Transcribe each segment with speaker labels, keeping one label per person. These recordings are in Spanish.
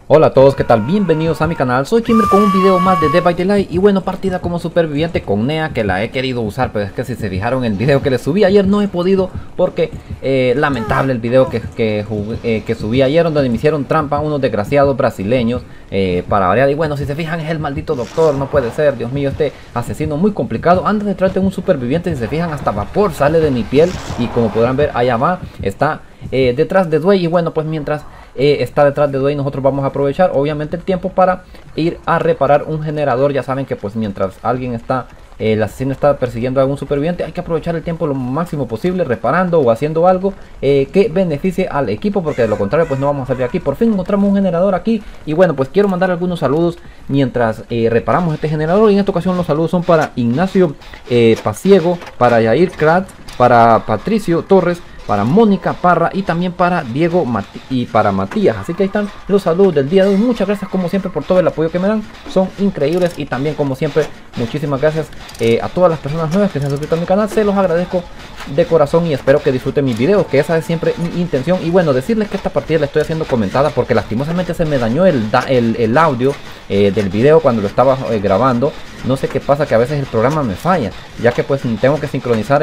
Speaker 1: Hola a todos, ¿qué tal? Bienvenidos a mi canal, soy Kimber con un video más de Dead by Daylight. Y bueno, partida como superviviente con Nea, que la he querido usar, pero es que si se fijaron en el video que les subí ayer no he podido, porque lamentable el video que subí ayer, donde me hicieron trampa unos desgraciados brasileños, para variar. Y bueno, si se fijan es el maldito doctor, no puede ser, Dios mío, este asesino muy complicado. Anda detrás de un superviviente, si se fijan hasta vapor sale de mi piel. Y como podrán ver, allá va, está detrás de Dwayne. Y bueno, pues mientras está detrás de Dwayne, nosotros vamos a aprovechar obviamente el tiempo para ir a reparar un generador. Ya saben que pues mientras alguien está, el asesino está persiguiendo a algún superviviente, hay que aprovechar el tiempo lo máximo posible reparando o haciendo algo que beneficie al equipo, porque de lo contrario pues no vamos a salir de aquí. Por fin encontramos un generador aquí. Y bueno, pues quiero mandar algunos saludos mientras reparamos este generador. Y en esta ocasión los saludos son para Ignacio Paciego, para Yair Krat, para Patricio Torres, para Mónica Parra y también para Diego y para Matías. Así que ahí están los saludos del día de hoy. Muchas gracias como siempre por todo el apoyo que me dan, son increíbles. Y también como siempre muchísimas gracias a todas las personas nuevas que se han suscrito a mi canal. Se los agradezco de corazón y espero que disfruten mis videos, que esa es siempre mi intención. Y bueno, decirles que esta partida la estoy haciendo comentada porque lastimosamente se me dañó el audio del video cuando lo estaba grabando. No sé qué pasa, que a veces el programa me falla, ya que pues tengo que sincronizar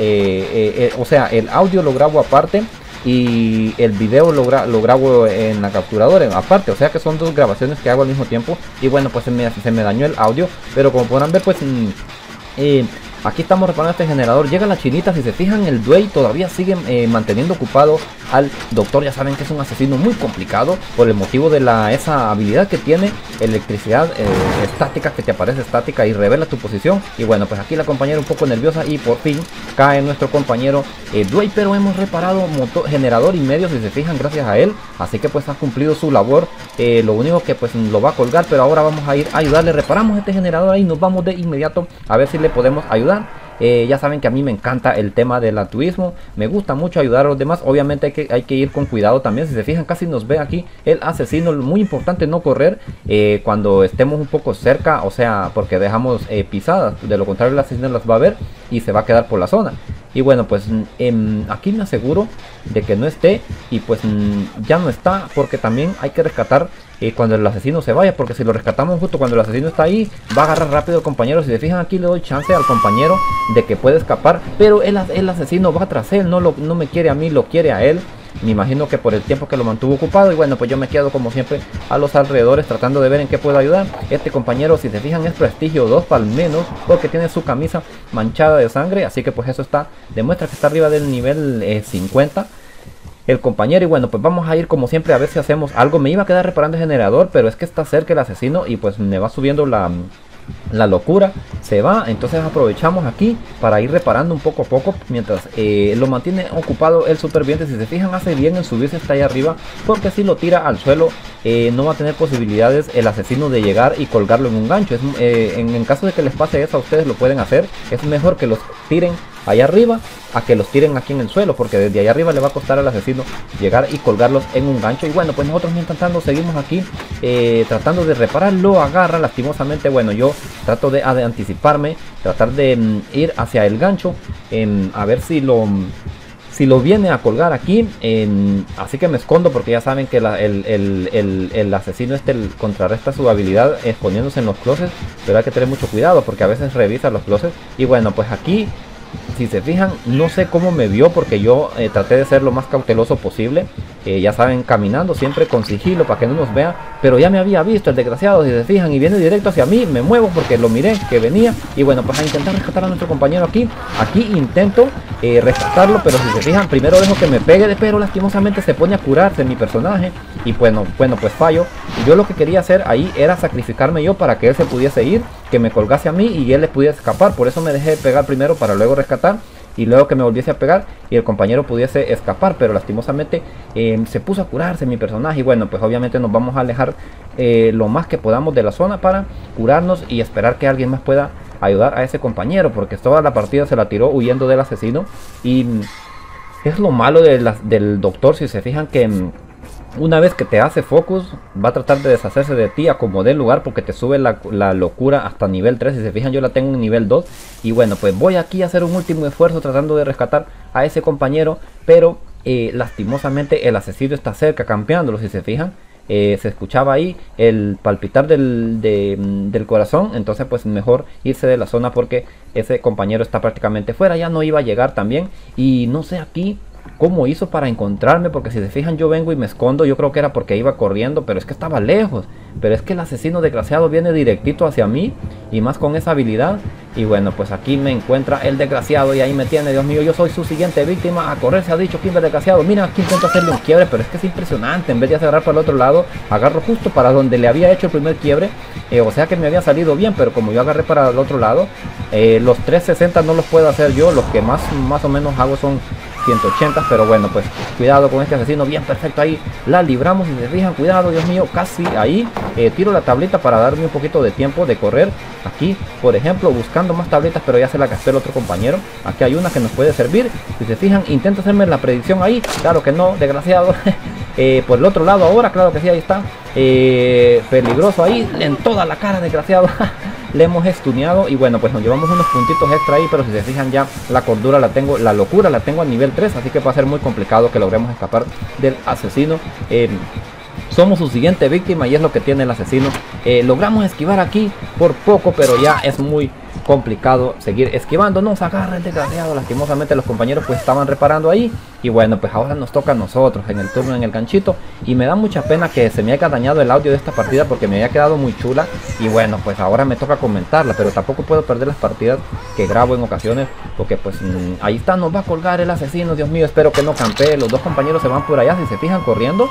Speaker 1: o sea, el audio lo grabo aparte y el video lo grabo en la capturadora aparte. O sea que son dos grabaciones que hago al mismo tiempo. Y bueno, pues se me dañó el audio, pero como podrán ver pues aquí estamos reparando este generador. Llega la chinita, si se fijan el Dwayne todavía sigue manteniendo ocupado al doctor. Ya saben que es un asesino muy complicado por el motivo de esa habilidad que tiene, electricidad estática, que te aparece estática y revela tu posición. Y bueno, pues aquí la compañera un poco nerviosa y por fin cae nuestro compañero Dwayne, pero hemos reparado generador y medio, si se fijan, gracias a él. Así que pues ha cumplido su labor. Lo único que pues lo va a colgar, pero ahora vamos a ir a ayudarle. Reparamos este generador y nos vamos de inmediato a ver si le podemos ayudar. Ya saben que a mí me encanta el tema del altruismo, me gusta mucho ayudar a los demás. Obviamente hay que ir con cuidado también. Si se fijan, casi nos ve aquí el asesino. Muy importante no correr cuando estemos un poco cerca, o sea, porque dejamos pisadas. De lo contrario el asesino las va a ver y se va a quedar por la zona. Y bueno, pues aquí me aseguro de que no esté. Y pues ya no está, porque también hay que rescatar cuando el asesino se vaya, porque si lo rescatamos justo cuando el asesino está ahí, va a agarrar rápido al compañero. Si se fijan, aquí le doy chance al compañero de que puede escapar, pero el asesino va tras él. No me quiere a mí, lo quiere a él. Me imagino que por el tiempo que lo mantuvo ocupado. Y bueno, pues yo me quedo como siempre a los alrededores tratando de ver en qué puedo ayudar. Este compañero, si se fijan, es prestigio 2 al menos, porque tiene su camisa manchada de sangre. Así que pues eso demuestra que está arriba del nivel 50 el compañero. Y bueno, pues vamos a ir como siempre a ver si hacemos algo. Me iba a quedar reparando el generador, pero es que está cerca el asesino y pues me va subiendo la locura. Se va, entonces aprovechamos aquí para ir reparando un poco a poco mientras lo mantiene ocupado el superviviente. Si se fijan, hace bien en subirse hasta allá arriba, porque si lo tira al suelo no va a tener posibilidades el asesino de llegar y colgarlo en un gancho. En caso de que les pase eso a ustedes, lo pueden hacer. Es mejor que los tiren allá arriba a que los tiren aquí en el suelo, porque desde allá arriba le va a costar al asesino llegar y colgarlos en un gancho. Y bueno, pues nosotros mientras tanto seguimos aquí tratando de repararlo. Agarra lastimosamente. Bueno, yo trato de anticiparme, tratar de ir hacia el gancho, a ver si lo viene a colgar aquí. Así que me escondo, porque ya saben que el asesino contrarresta su habilidad exponiéndose en los closets, pero hay que tener mucho cuidado porque a veces revisa los closets. Y bueno, pues aquí, si se fijan, no sé cómo me vio, porque yo traté de ser lo más cauteloso posible. Ya saben, caminando siempre con sigilo para que no nos vea, pero ya me había visto el desgraciado, si se fijan, y viene directo hacia mí. Me muevo porque lo miré que venía. Y bueno, pues a intentar rescatar a nuestro compañero aquí intento rescatarlo, pero si se fijan, primero dejo que me pegue, pero lastimosamente se pone a curarse mi personaje. Y bueno, pues fallo. Yo lo que quería hacer ahí era sacrificarme yo para que él se pudiese ir, que me colgase a mí y él le pudiese escapar. Por eso me dejé pegar primero para luego rescatar, y luego que me volviese a pegar y el compañero pudiese escapar. Pero lastimosamente se puso a curarse mi personaje. Y bueno, pues obviamente nos vamos a alejar lo más que podamos de la zona para curarnos y esperar que alguien más pueda ayudar a ese compañero, porque toda la partida se la tiró huyendo del asesino. Y es lo malo del doctor, si se fijan, que una vez que te hace focus va a tratar de deshacerse de ti a como dé lugar, porque te sube la locura hasta nivel 3. Si se fijan, yo la tengo en nivel 2. Y bueno, pues voy aquí a hacer un último esfuerzo tratando de rescatar a ese compañero, pero lastimosamente el asesino está cerca campeándolo. Si se fijan, se escuchaba ahí el palpitar del corazón. Entonces pues mejor irse de la zona porque ese compañero está prácticamente fuera, ya no iba a llegar también. Y no sé aquí cómo hizo para encontrarme, porque si se fijan yo vengo y me escondo. Yo creo que era porque iba corriendo, pero es que estaba lejos. Pero es que el asesino desgraciado viene directito hacia mí, y más con esa habilidad. Y bueno, pues aquí me encuentra el desgraciado y ahí me tiene. Dios mío, yo soy su siguiente víctima. A correr se ha dicho Kimber desgraciado. Mira, aquí intento hacerle un quiebre, pero es que es impresionante. En vez de agarrar para el otro lado, agarro justo para donde le había hecho el primer quiebre. O sea que me había salido bien, pero como yo agarré para el otro lado, los 360 no los puedo hacer yo. Los que más o menos hago son 180, pero bueno, pues cuidado con este asesino. Bien, perfecto, ahí la libramos. Y se fijan, cuidado, Dios mío, casi ahí. Tiro la tablita para darme un poquito de tiempo de correr. Aquí, por ejemplo, buscando más tablitas, pero ya se la gasté el otro compañero. Aquí hay una que nos puede servir. Si se fijan, intenta hacerme la predicción ahí. Claro que no, desgraciado. Por el otro lado ahora, claro que sí, ahí está. Peligroso ahí, en toda la cara, desgraciado. Le hemos estuneado y bueno, pues nos llevamos unos puntitos extra ahí, pero si se fijan ya la cordura la tengo, la locura la tengo a nivel 3, así que va a ser muy complicado que logremos escapar del asesino. Somos su siguiente víctima y es lo que tiene el asesino. Logramos esquivar aquí por poco, pero ya es muy complicado seguir esquivando. Nos agarra el desgraciado. Lastimosamente los compañeros pues estaban reparando ahí. Y bueno, pues ahora nos toca a nosotros en el turno, en el ganchito. Y me da mucha pena que se me haya dañado el audio de esta partida porque me había quedado muy chula. Y bueno, pues ahora me toca comentarla, pero tampoco puedo perder las partidas que grabo en ocasiones, porque pues ahí está, nos va a colgar el asesino. Dios mío, espero que no campee. Los dos compañeros se van por allá, si se fijan, corriendo.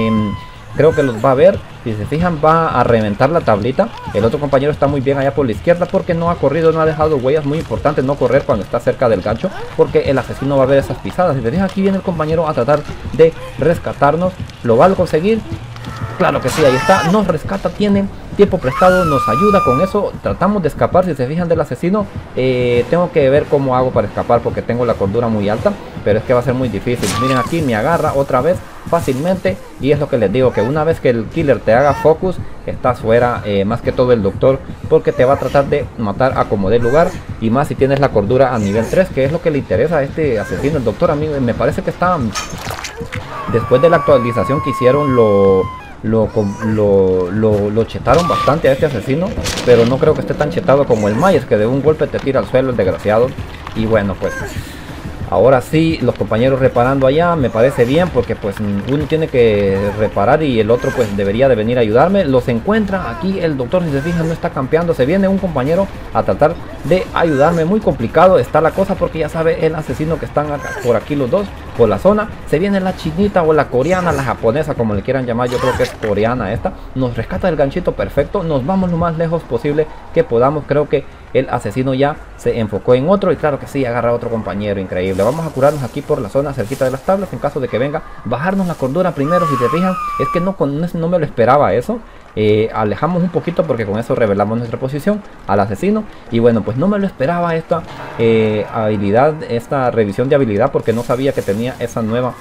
Speaker 1: Creo que los va a ver. Si se fijan, va a reventar la tablita. El otro compañero está muy bien allá por la izquierda porque no ha corrido, no ha dejado huellas. Muy importante no correr cuando está cerca del gancho, porque el asesino va a ver esas pisadas. Si se fijan, aquí viene el compañero a tratar de rescatarnos. ¿Lo va a conseguir? Claro que sí, ahí está, nos rescata, tiene tiempo prestado, nos ayuda con eso. Tratamos de escapar, si se fijan, del asesino. Tengo que ver cómo hago para escapar porque tengo la cordura muy alta, pero es que va a ser muy difícil. Miren, aquí me agarra otra vez fácilmente, y es lo que les digo, que una vez que el killer te haga focus, estás fuera, más que todo el doctor, porque te va a tratar de matar a como dé lugar, y más si tienes la cordura a nivel 3, que es lo que le interesa a este asesino. El doctor, a mí me parece que está, después de la actualización que hicieron, lo chetaron bastante a este asesino, pero no creo que esté tan chetado como el Myers, que de un golpe te tira al suelo el desgraciado. Y bueno, pues ahora sí, los compañeros reparando allá, me parece bien, porque pues uno tiene que reparar y el otro pues debería de venir a ayudarme. Los encuentra aquí el doctor, si se fijan, no está campeando. Se viene un compañero a tratar de ayudarme. Muy complicado está la cosa porque ya sabe el asesino que están acá, por aquí los dos, por la zona. Se viene la chinita o la coreana, la japonesa, como le quieran llamar. Yo creo que es coreana esta. Nos rescata el ganchito perfecto. Nos vamos lo más lejos posible que podamos. Creo que el asesino ya se enfocó en otro y claro que sí, agarra a otro compañero. Increíble. Vamos a curarnos aquí por la zona cerquita de las tablas en caso de que venga. Bajarnos la cordura primero. Si se fijan, es que no me lo esperaba eso. Alejamos un poquito porque con eso revelamos nuestra posición al asesino. Y bueno, pues no me lo esperaba esta habilidad, esta revisión de habilidad, porque no sabía que tenía esa nueva.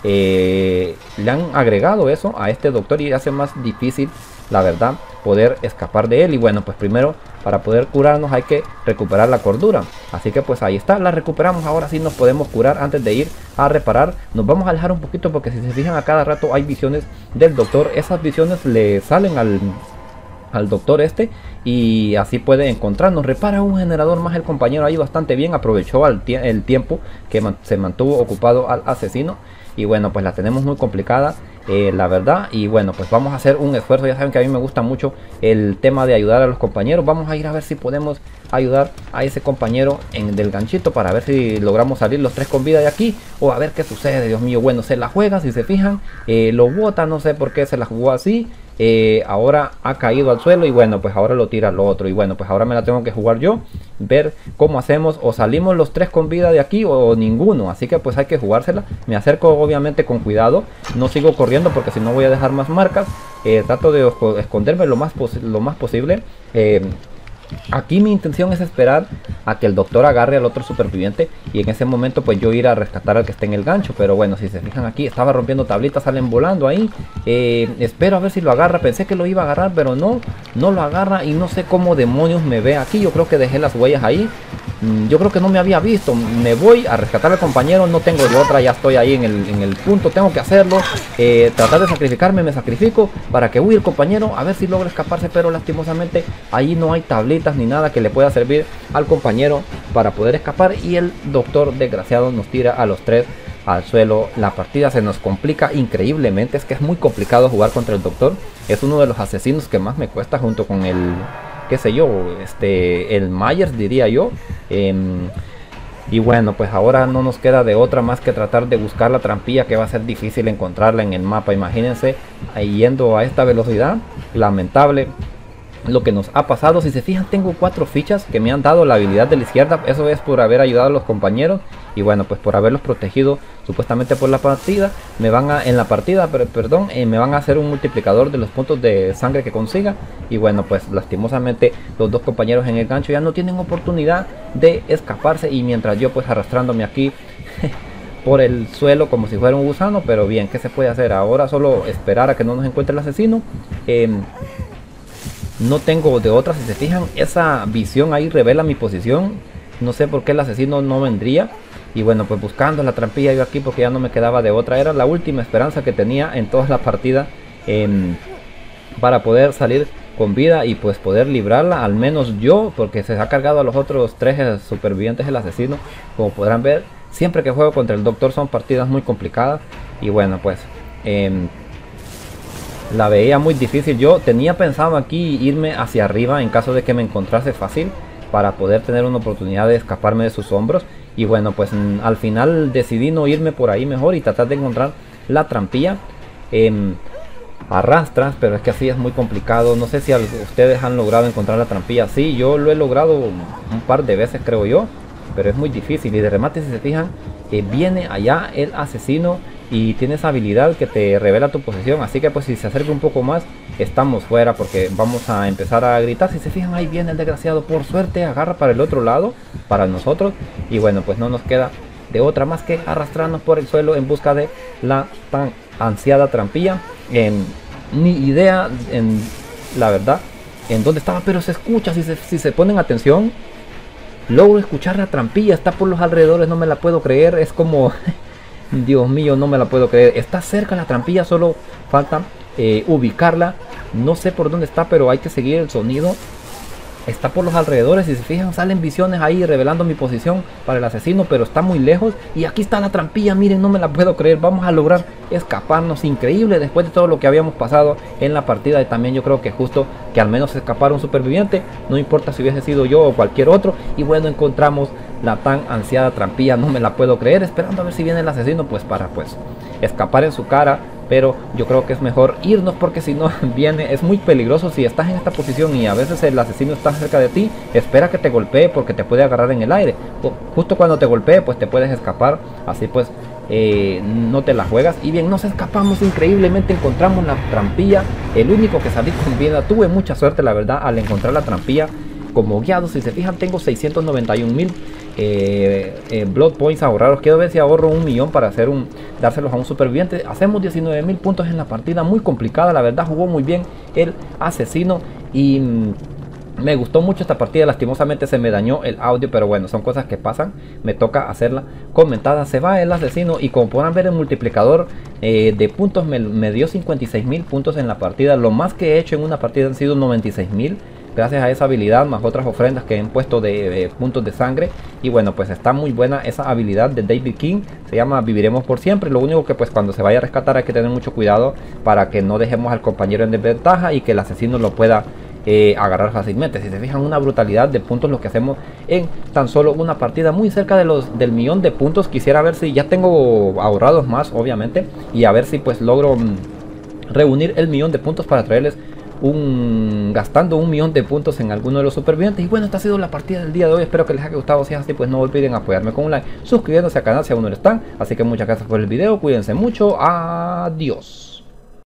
Speaker 1: Le han agregado eso a este doctor y hace más difícil, la verdad, poder escapar de él. Y bueno, pues primero, para poder curarnos hay que recuperar la cordura. Así que pues ahí está, la recuperamos. Ahora sí nos podemos curar antes de ir a reparar. Nos vamos a alejar un poquito porque si se fijan, a cada rato hay visiones del doctor. Esas visiones le salen al doctor este, y así puede encontrarnos. Repara un generador más el compañero ahí bastante bien. Aprovechó el tiempo que se mantuvo ocupado al asesino. Y bueno, pues la tenemos muy complicada, la verdad. Y bueno, pues vamos a hacer un esfuerzo. Ya saben que a mí me gusta mucho el tema de ayudar a los compañeros. Vamos a ir a ver si podemos ayudar a ese compañero del ganchito, para ver si logramos salir los tres con vida de aquí, o a ver qué sucede. Dios mío, bueno, se la juega, si se fijan, lo bota, no sé por qué se la jugó así. Ahora ha caído al suelo y bueno, pues ahora lo tira al otro. Y bueno, pues ahora me la tengo que jugar yo, ver cómo hacemos, o salimos los tres con vida de aquí o ninguno. Así que pues hay que jugársela. Me acerco obviamente con cuidado, no sigo corriendo porque si no voy a dejar más marcas. Trato de esconderme lo más posible. Aquí mi intención es esperar a que el doctor agarre al otro superviviente y en ese momento pues yo ir a rescatar al que esté en el gancho. Pero bueno, si se fijan, aquí estaba rompiendo tablitas, salen volando ahí. Espero a ver si lo agarra. Pensé que lo iba a agarrar, pero no lo agarra, y no sé cómo demonios me ve aquí. Yo creo que dejé las huellas ahí. yo creo que no me había visto. Me voy a rescatar al compañero, no tengo de otra, ya estoy ahí en el punto, tengo que hacerlo. Tratar de sacrificarme, me sacrifico para que huya el compañero, a ver si logra escaparse, pero lastimosamente ahí no hay tablitas ni nada que le pueda servir al compañero para poder escapar, y el doctor desgraciado nos tira a los tres al suelo. La partida se nos complica increíblemente, es que es muy complicado jugar contra el doctor, es uno de los asesinos que más me cuesta junto con el, qué sé yo, el Myers, diría yo. Y bueno, pues ahora no nos queda de otra más que tratar de buscar la trampilla, que va a ser difícil encontrarla en el mapa. Imagínense, yendo a esta velocidad, lamentable lo que nos ha pasado. Si se fijan, tengo 4 fichas que me han dado la habilidad de la izquierda. Eso es por haber ayudado a los compañeros y bueno, pues por haberlos protegido supuestamente por la partida. Me van a, en la partida, perdón, me van a hacer un multiplicador de los puntos de sangre que consiga. Y bueno, pues lastimosamente los dos compañeros en el gancho ya no tienen oportunidad de escaparse, y mientras yo pues arrastrándome aquí por el suelo como si fuera un gusano. Pero bien, ¿qué se puede hacer? Ahora solo esperar a que no nos encuentre el asesino. No tengo de otra. Si se fijan, esa visión ahí revela mi posición. No sé por qué el asesino no vendría. Y bueno, pues buscando la trampilla yo aquí, porque ya no me quedaba de otra. Era la última esperanza que tenía en toda la partida para poder salir con vida y pues poder librarla, al menos yo, porque se ha cargado a los otros 3 supervivientes el asesino. Como podrán ver, siempre que juego contra el doctor son partidas muy complicadas. Y bueno, pues la veía muy difícil. Yo tenía pensado aquí irme hacia arriba en caso de que me encontrase fácil, para poder tener una oportunidad de escaparme de sus hombros. Y bueno, pues al final decidí no irme por ahí mejor y tratar de encontrar la trampilla. Arrastras, pero es que así es muy complicado. No sé si ustedes han logrado encontrar la trampilla. Sí, yo lo he logrado un par de veces, creo yo, pero es muy difícil. Y de remate, si se fijan, viene allá el asesino y tiene esa habilidad que te revela tu posición. Así que pues si se acerca un poco más, estamos fuera, porque vamos a empezar a gritar. Si se fijan, ahí viene el desgraciado. Por suerte agarra para el otro lado, para nosotros. Y bueno, pues no nos queda de otra más que arrastrarnos por el suelo en busca de la tan ansiada trampilla. Ni idea, la verdad, en dónde estaba, pero se escucha. Si se ponen atención, logro escuchar la trampilla. Está por los alrededores, no me la puedo creer. Es como Dios mío, no me la puedo creer. Está cerca la trampilla, solo falta ubicarla. No sé por dónde está, pero hay que seguir el sonido. Está por los alrededores. Si se fijan, salen visiones ahí revelando mi posición para el asesino, pero está muy lejos. Y aquí está la trampilla, miren, no me la puedo creer. Vamos a lograr escaparnos. Increíble, después de todo lo que habíamos pasado en la partida. Y también yo creo que justo que al menos escapara un superviviente, no importa si hubiese sido yo o cualquier otro. Y bueno, encontramos la tan ansiada trampilla, no me la puedo creer, esperando a ver si viene el asesino pues para pues escapar en su cara. Pero yo creo que es mejor irnos, porque si no viene, es muy peligroso. Si estás en esta posición y a veces el asesino está cerca de ti, espera que te golpee, porque te puede agarrar en el aire. Justo cuando te golpee pues te puedes escapar. Así pues no te la juegas. Y bien, nos escapamos increíblemente, encontramos la trampilla. El único que salí con vida. Tuve mucha suerte, la verdad, al encontrar la trampilla como guiado. Si se fijan, tengo 691.000 blood points ahorrados. Quiero ver si ahorro 1.000.000 para hacer dárselos a un superviviente. Hacemos 19.000 puntos en la partida, muy complicada, la verdad. Jugó muy bien el asesino y me gustó mucho esta partida. Lastimosamente se me dañó el audio, pero bueno, son cosas que pasan. Me toca hacerla comentada. Se va el asesino y como podrán ver, el multiplicador de puntos me dio 56.000 puntos en la partida. Lo más que he hecho en una partida han sido 96.000. Gracias a esa habilidad, más otras ofrendas que han puesto de puntos de sangre. Y bueno, pues está muy buena esa habilidad de David King. Se llama Viviremos por Siempre. Lo único que pues cuando se vaya a rescatar hay que tener mucho cuidado para que no dejemos al compañero en desventaja y que el asesino lo pueda agarrar fácilmente. Si se fijan, una brutalidad de puntos lo que hacemos en tan solo una partida, muy cerca de del 1.000.000 de puntos. Quisiera ver si ya tengo ahorrados más, obviamente, y a ver si pues logro reunir el 1.000.000 de puntos para traerles gastando 1.000.000 de puntos en alguno de los supervivientes. Y bueno, esta ha sido la partida del día de hoy. Espero que les haya gustado. Si es así, pues no olviden apoyarme con un like, suscribiéndose al canal si aún no lo están. Así que muchas gracias por el video, cuídense mucho, adiós.